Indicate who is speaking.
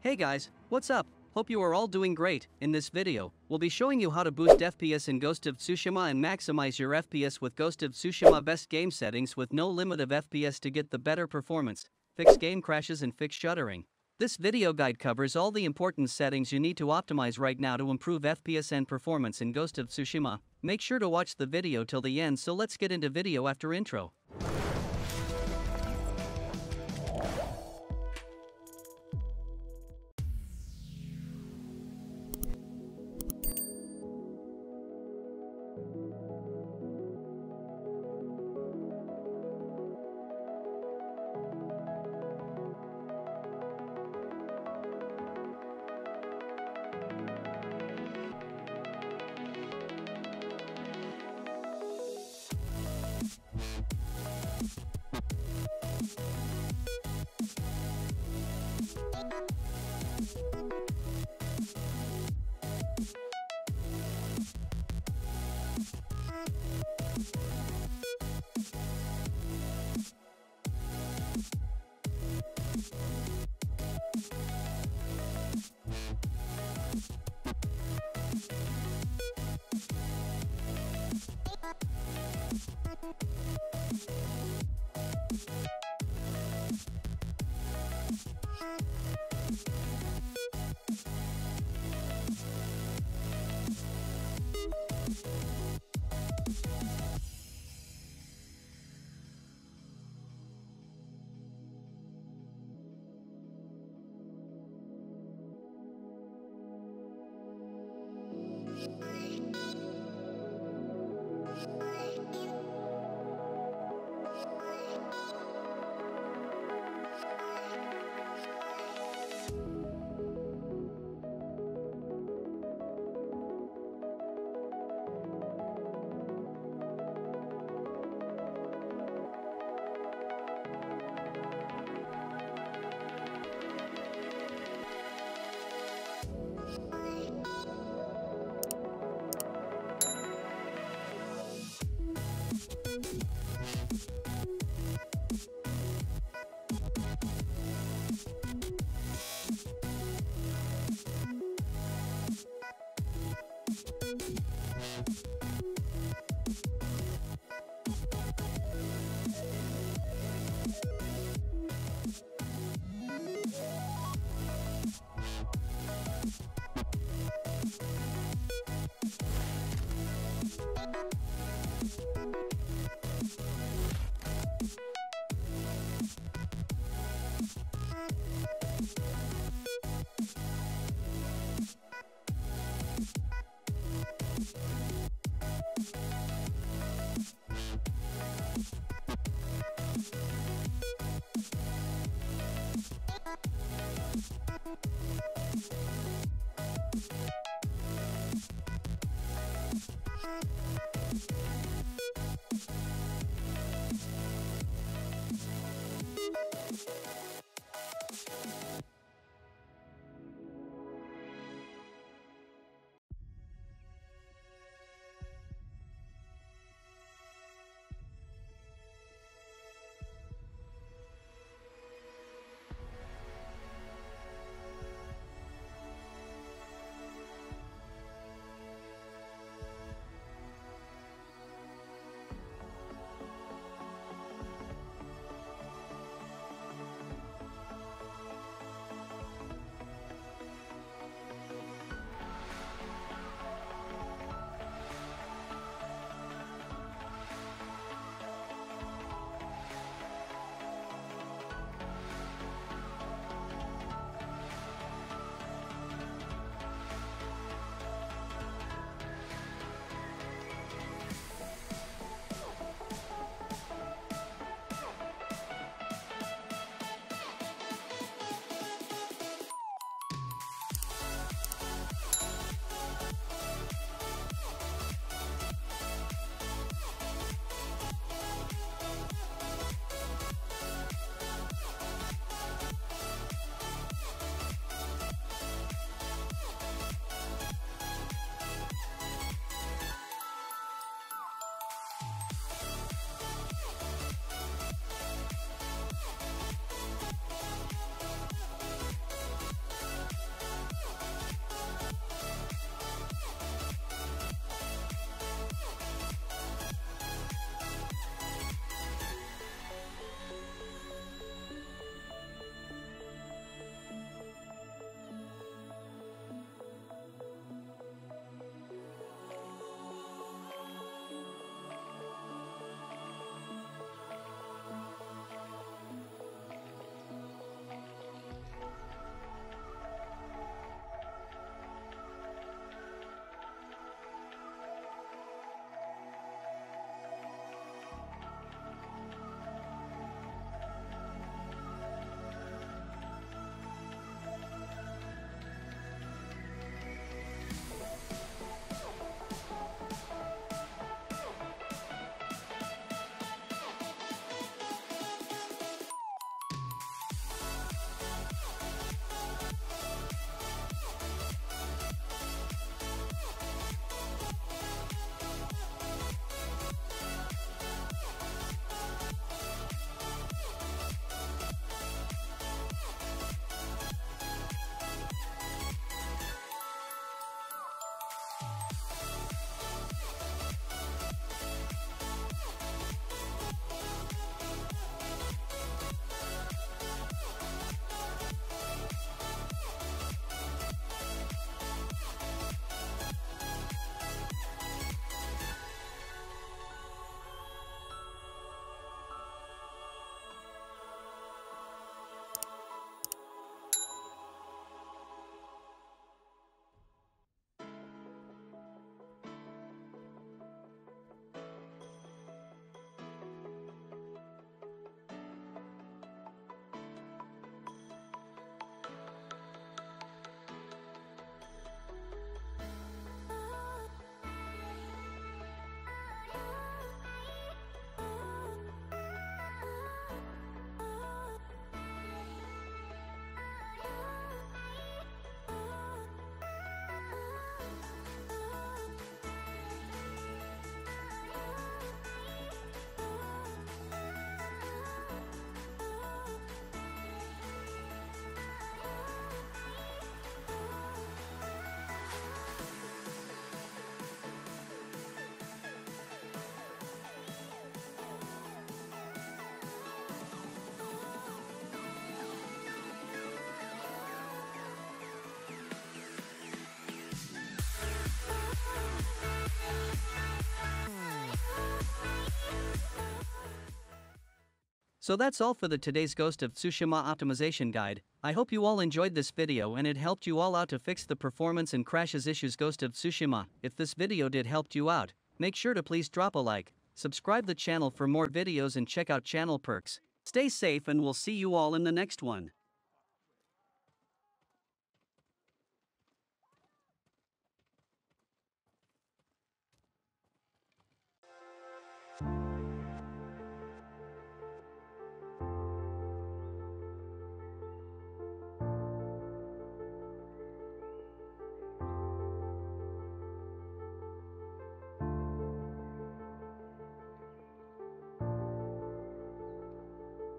Speaker 1: Hey guys, what's up? Hope you are all doing great. In this video, we'll be showing you how to boost FPS in Ghost of Tsushima and maximize your FPS with Ghost of Tsushima best game settings with no limit of FPS to get the better performance, fix game crashes and fix shuddering. This video guide covers all the important settings you need to optimize right now to improve FPS and performance in Ghost of Tsushima. Make sure to watch the video till the end, so let's get into video after intro. So that's all for the today's Ghost of Tsushima optimization guide. I hope you all enjoyed this video and it helped you all out to fix the performance and crashes issues Ghost of Tsushima. If this video did help you out, make sure to please drop a like, subscribe the channel for more videos and check out channel perks. Stay safe and we'll see you all in the next one.